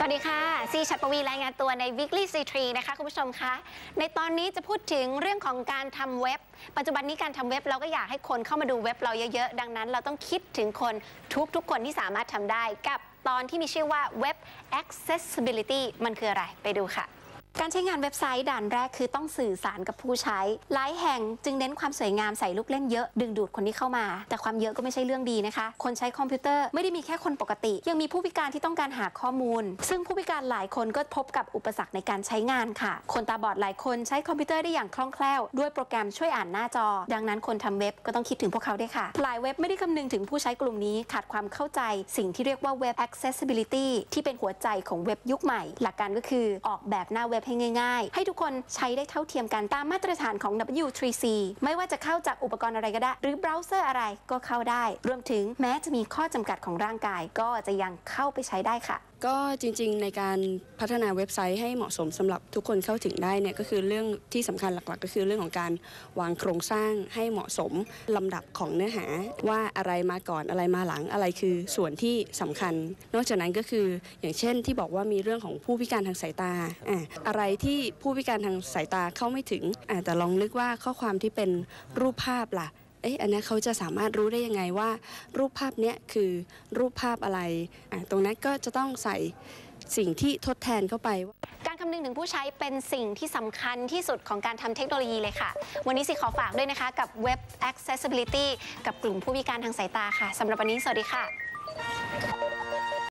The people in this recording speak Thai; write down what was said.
วัสดีค่ะซีชัดปวีรายงานตัวใน Weekly C3 นะคะคุณผู้ชมคะในตอนนี้จะพูดถึงเรื่องของการทำเว็บปัจจุบันนี้การทำเว็บเราก็อยากให้คนเข้ามาดูเว็บเราเยอะๆดังนั้นเราต้องคิดถึงคนทุกคนที่สามารถทำได้กับตอนที่มีชื่อว่า Web Accessibility มันคืออะไรไปดูค่ะการใช้งานเว็บไซต์ด่านแรกคือต้องสื่อสารกับผู้ใช้หลายแห่งจึงเน้นความสวยงามใส่ลูกเล่นเยอะดึงดูดคนที่เข้ามาแต่ความเยอะก็ไม่ใช่เรื่องดีนะคะคนใช้คอมพิวเตอร์ไม่ได้มีแค่คนปกติยังมีผู้พิการที่ต้องการหาข้อมูลซึ่งผู้พิการหลายคนก็พบกับอุปสรรคในการใช้งานค่ะคนตาบอดหลายคนใช้คอมพิวเตอร์ได้อย่างคล่องแคล่วด้วยโปรแกรมช่วยอ่านหน้าจอดังนั้นคนทำเว็บก็ต้องคิดถึงพวกเขาด้วยค่ะหลายเว็บไม่ได้คำนึงถึงผู้ใช้กลุ่มนี้ขาดความเข้าใจสิ่งที่เรียกว่า Web Accessibility ที่เป็นหัวใจของเว็บยุคใหม่หลักการก็คือออกแบบหน้าเว็บให้ง่ายๆให้ทุกคนใช้ได้เท่าเทียมกันตามมาตรฐานของ W3C ไม่ว่าจะเข้าจากอุปกรณ์อะไรก็ได้หรือเบราว์เซอร์อะไรก็เข้าได้รวมถึงแม้จะมีข้อจำกัดของร่างกายก็จะยังเข้าไปใช้ได้ค่ะก็จริงๆในการพัฒนาเว็บไซต์ให้เหมาะสมสำหรับทุกคนเข้าถึงได้เนี่ยก็คือเรื่องที่สำคัญหลักๆก็คือเรื่องของการวางโครงสร้างให้เหมาะสมลำดับของเนื้อหาว่าอะไรมาก่อนอะไรมาหลังอะไรคือส่วนที่สำคัญนอกจากนั้นก็คืออย่างเช่นที่บอกว่ามีเรื่องของผู้พิการทางสายตาอะไรที่ผู้พิการทางสายตาเข้าไม่ถึงแต่ลองนึกว่าข้อความที่เป็นรูปภาพล่ะอันนี้เขาจะสามารถรู้ได้ยังไงว่ารูปภาพนี้คือรูปภาพอะไรตรงนั้นก็จะต้องใส่สิ่งที่ทดแทนเข้าไปการคำนึงถึงผู้ใช้เป็นสิ่งที่สำคัญที่สุดของการทำเทคโนโลยีเลยค่ะวันนี้สิขอฝากด้วยนะคะกับ Web Accessibility กับกลุ่มผู้พิการทางสายตาค่ะสำหรับวันนี้สวัสดีค่ะ